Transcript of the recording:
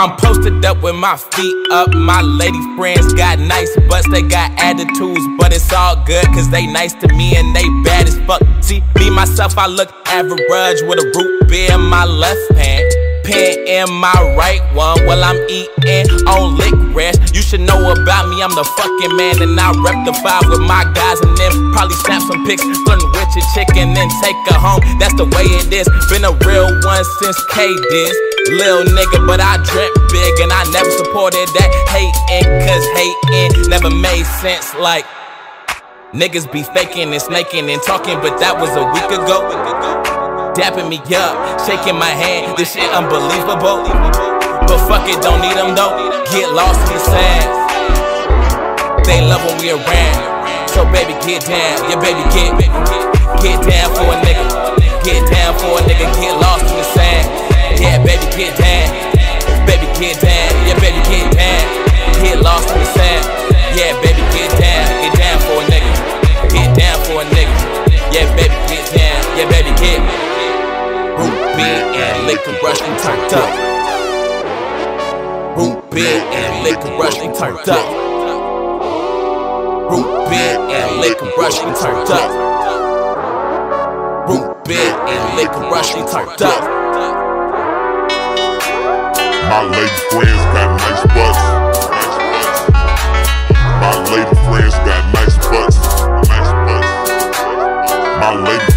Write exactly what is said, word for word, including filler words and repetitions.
I'm posted up with my feet up. My lady friends got nice butts, they got attitudes, but it's all good cause they nice to me and they bad as fuck. See, me myself, I look average with a root beer in my left hand, pen in my right one while I'm eating on lick rest. You should know about me, I'm the fucking man, and I rep the five with my guys and then probably snap some pics, flirting with your chick and then take her home. That's the way it is, been a real one since K-Diz. Lil nigga, but I dreamt big and I never supported that hating, cause hating never made sense. Like, niggas be faking and snaking and talking, but that was a week ago. Dapping me up, shaking my hand, this shit unbelievable. But fuck it, don't need them though, get lost in the sand. They love when we around, so baby get down, yeah baby get, get down for a nigga, get down for a nigga, get lost in the sand. Yeah baby get down, baby get down, yeah baby get down, get lost in the sand. Yeah baby get down, get down for a nigga, get down for a nigga. Yeah baby get down, yeah baby get. Root beer and liquor rush and turned up. Root beer and liquor rush and turned up. Root beer and liquor rush and turned up. Root beer and liquor rush and turned up. My lady friends got nice butts. My lady friends got nice butts. Nice butts. My lady